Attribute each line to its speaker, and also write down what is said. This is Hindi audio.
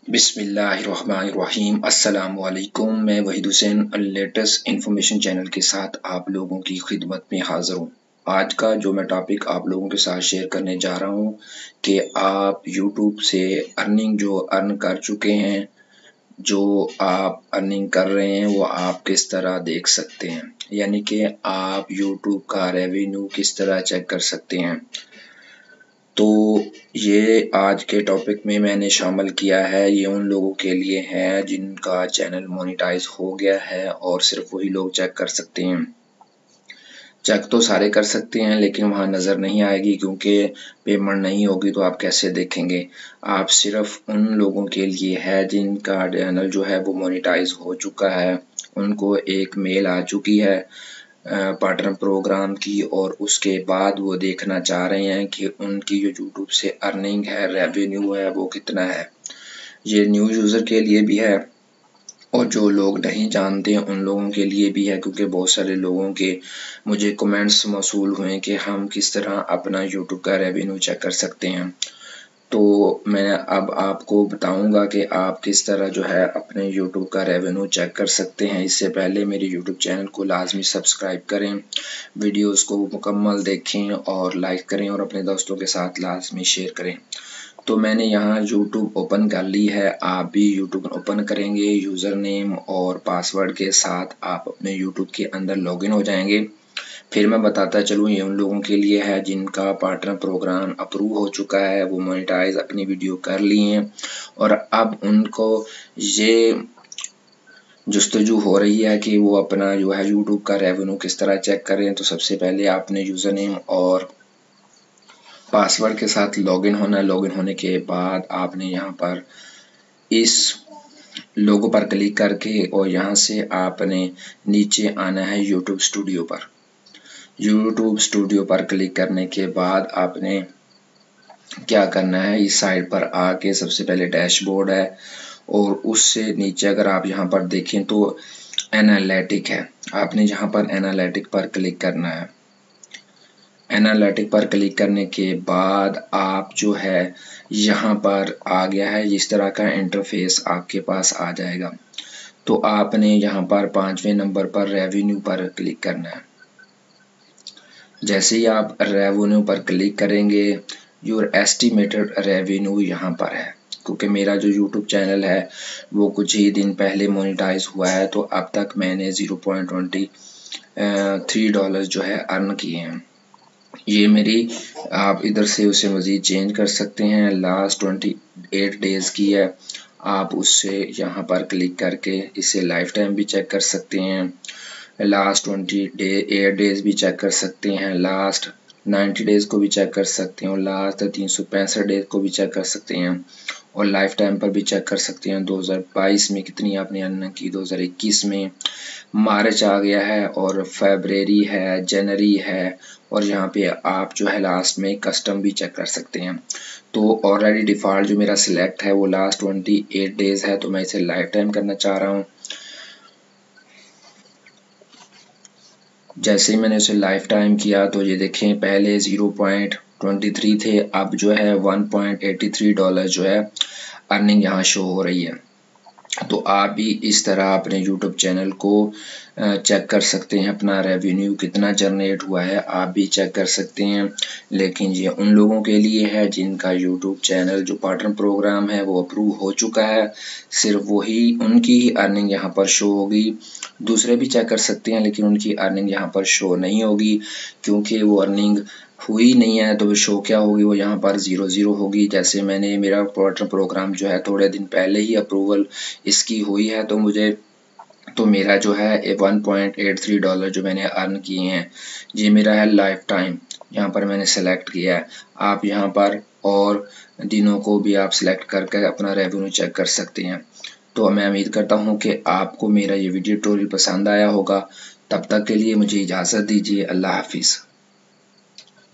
Speaker 1: बिस्मिल्लाहिर्रहमानिर्रहीम। अस्सलामु अलैकुम। मैं Waheed Hussain latest information channel के साथ आप लोगों की खिदमत में हाजिर हूँ। आज का जो मैं टॉपिक आप लोगों के साथ शेयर करने जा रहा हूँ कि आप यूट्यूब से अर्न कर चुके हैं, जो आप अर्निंग कर रहे हैं वो आप किस तरह देख सकते हैं, यानी कि आप यूट्यूब का रेवेन्यू किस तरह चेक कर सकते हैं। तो ये आज के टॉपिक में मैंने शामिल किया है। ये उन लोगों के लिए है जिनका चैनल मोनेटाइज हो गया है और सिर्फ वही लोग चेक कर सकते हैं। चेक तो सारे कर सकते हैं लेकिन वहाँ नज़र नहीं आएगी, क्योंकि पेमेंट नहीं होगी तो आप कैसे देखेंगे। आप सिर्फ उन लोगों के लिए है जिनका चैनल जो है वो मोनेटाइज हो चुका है, उनको एक मेल आ चुकी है पार्टनर प्रोग्राम की, और उसके बाद वो देखना चाह रहे हैं कि उनकी जो यूट्यूब से अर्निंग है, रेवेन्यू है, वो कितना है। ये न्यू यूज़र के लिए भी है और जो लोग नहीं जानते हैं उन लोगों के लिए भी है, क्योंकि बहुत सारे लोगों के मुझे कमेंट्स मौसूल हुए कि हम किस तरह अपना यूट्यूब का रेवेन्यू चेक कर सकते हैं। तो मैं अब आपको बताऊंगा कि आप किस तरह जो है अपने YouTube का रेवेन्यू चेक कर सकते हैं। इससे पहले मेरे YouTube चैनल को लाजमी सब्सक्राइब करें, वीडियोस को मुकम्मल देखें और लाइक करें और अपने दोस्तों के साथ लाजमी शेयर करें। तो मैंने यहाँ YouTube ओपन कर ली है, आप भी YouTube ओपन करेंगे, यूज़र नेम और पासवर्ड के साथ आप अपने YouTube के अंदर लॉगिन हो जाएंगे। फिर मैं बताता चलूँ, ये उन लोगों के लिए है जिनका पार्टनर प्रोग्राम अप्रूव हो चुका है, वो मोनेटाइज अपनी वीडियो कर ली हैं और अब उनको ये जस्तजू हो रही है कि वो अपना जो है यूट्यूब का रेवेन्यू किस तरह चेक करें। तो सबसे पहले आपने यूज़र नेम और पासवर्ड के साथ लॉगिन होना है। लॉगिन होने के बाद आपने यहाँ पर इस लोगो पर क्लिक करके और यहाँ से आपने नीचे आना है यूट्यूब स्टूडियो पर। यूट्यूब स्टूडियो पर क्लिक करने के बाद आपने क्या करना है, इस साइड पर आके सबसे पहले डैशबोर्ड है और उससे नीचे अगर आप यहाँ पर देखें तो एनालिटिक है। आपने यहाँ पर एनालिटिक पर क्लिक करना है। एनालिटिक पर क्लिक करने के बाद आप जो है यहाँ पर आ गया है, इस तरह का इंटरफेस आपके पास आ जाएगा। तो आपने यहाँ पर 5वें नंबर पर रेवेन्यू पर क्लिक करना है। जैसे ही आप रेवेन्यू पर क्लिक करेंगे, योर एस्टिमेटेड रेवेन्यू यहाँ पर है, क्योंकि मेरा जो यूट्यूब चैनल है वो कुछ ही दिन पहले मोनेटाइज हुआ है, तो अब तक मैंने $0.23 जो है अर्न किए हैं। ये मेरी, आप इधर से उसे मज़ीद चेंज कर सकते हैं। लास्ट 28 डेज़ की है, आप उससे यहाँ पर क्लिक करके इसे लाइफ टाइम भी चेक कर सकते हैं, लास्ट 28 डेज़ भी चेक कर सकते हैं, लास्ट 90 डेज़ को भी चेक कर सकते हैं और लास्ट 365 डेज़ को भी चेक कर सकते हैं और लाइफ टाइम पर भी चेक कर सकते हैं। 2022 में कितनी आपने अर्निंग की, 2021 में मार्च आ गया है और फरवरी है, जनवरी है, और यहाँ पे आप जो है लास्ट में कस्टम भी चेक कर सकते हैं। तो ऑलरेडी डिफ़ॉल्ट जो मेरा सिलेक्ट है वो लास्ट 28 डेज़ है, तो मैं इसे लाइफ टाइम करना चाह रहा हूँ। जैसे ही मैंने उसे लाइफ टाइम किया तो ये देखें, पहले 0.23 थे, अब जो है $1.83 जो है अर्निंग यहाँ शो हो रही है। तो आप भी इस तरह अपने YouTube चैनल को चेक कर सकते हैं, अपना रेवेन्यू कितना जनरेट हुआ है आप भी चेक कर सकते हैं। लेकिन ये उन लोगों के लिए है जिनका YouTube चैनल जो पार्टनर प्रोग्राम है वो अप्रूव हो चुका है, सिर्फ वही उनकी ही अर्निंग यहाँ पर शो होगी। दूसरे भी चेक कर सकते हैं लेकिन उनकी अर्निंग यहाँ पर शो नहीं होगी, क्योंकि वो अर्निंग हुई नहीं है। तो शो क्या होगी, वो यहाँ पर 0 होगी। जैसे मैंने मेरा पार्टनर प्रोग्राम जो है थोड़े दिन पहले ही अप्रूवल इसकी हुई है, तो मेरा जो है $1.83 जो मैंने अर्न किए हैं, ये मेरा है लाइफ टाइम। यहाँ पर मैंने सेलेक्ट किया है। आप यहाँ पर और दिनों को भी आप सेलेक्ट करके अपना रेवेन्यू चेक कर सकते हैं। तो मैं उम्मीद करता हूँ कि आपको मेरा ये वीडियो ट्यूटोरियल पसंद आया होगा। तब तक के लिए मुझे इजाज़त दीजिए। अल्लाह हाफिज़।